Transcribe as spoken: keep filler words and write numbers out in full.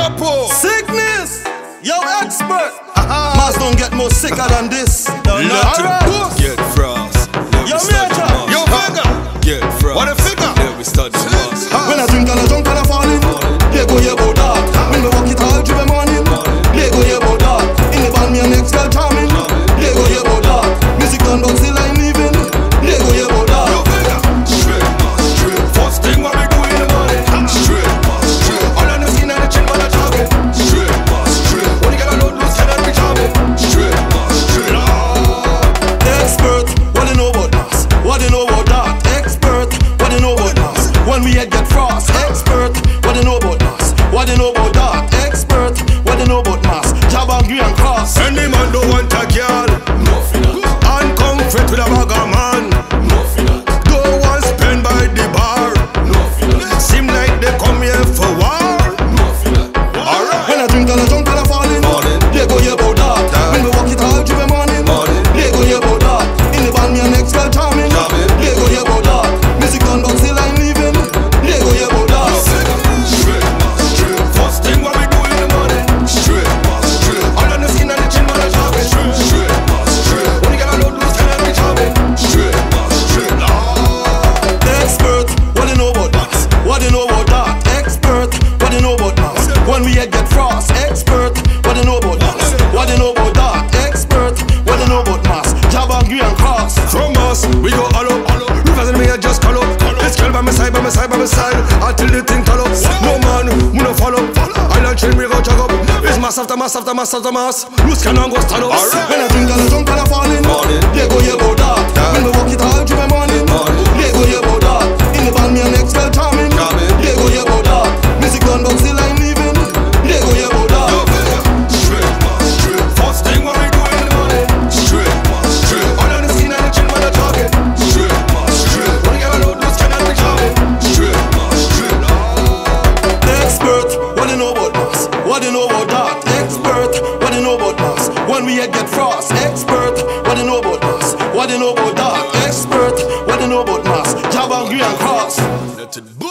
Chapo. Sickness. Yo, expert. Mass don't get more sicker than this. No, no. Alright. Get frost. Yo, Major. Yo, figure. Get frost. What a figure. Let me start the mass. When I drink and I drunk and I fall in, they go here about that. When we walk it all through the morning, they go here about that. In the band me an ex-girl charming, they go here about that. Music done but still I'm leaving, they go here about that. Yo, figure. Straight, straight. First thing what we do in the morning. Straight, straight. All on the skin and the chin while I talking. Straight, straight. When you get a load loose, cannot be charming. Straight, straight. Expert, what they know about us? What they know about that? Expert, what they know about us? When we head get frost. Expert, what they know about us? What they know about that? Expert, what they know about mass? Job agree and cross. Any man don't want a girl. Nothing that. And come fit with a bag of man. Nothing that. Don't want spend by the bar. Nothing that. Seem like they come here for war. Nothing that. Alright. When I drink and I drunk and I fall in, Morning. they go here about that. When we walk it all through the morning, Morning. they go here about that. In the band me an ex-girl charming, Charming. they go here about that. Music done but still I'm leaving, they go here about that. Straight, straight. First thing what we do in the morning. Straight, straight. All on the skin and the chin while I talking. Straight, straight. When you get a load loose, cannot be charming. Straight, straight. The expert, what they know about us? What they know about that? Expert, what they know about us? When we head get frost. Expert, what they know about us? What they know about that? Expert, what they know about mass? Job agree and cross. From us, we go all up, all up. Rivers and me I just call up. This girl by my side, by my side, by my side. Until the thing call up. No man, we no follow. Island train, we go jog up. It's mass after mass after mass after mass. Loose cannon go stand up. When I drink and I drunk and I fall in, Morning. they go here about that. When we walk it all through the morning, Morning. they go here about that. In the band me an ex-girl charming, Charming. they go here about that. Music done but still I'm leaving, they go here about that. Straight, straight. First thing what we do in the morning. Straight, straight. All on the skin and the chin while I talking. Straight, straight. When you get a load loose, cannot be charming. Straight, straight. The expert, what they know about us? What they know about that? Expert, what they know about us? When we head get frost. Expert, what they know about us? What they know about that? Expert, what they know about mass? Job agree and cross. Let it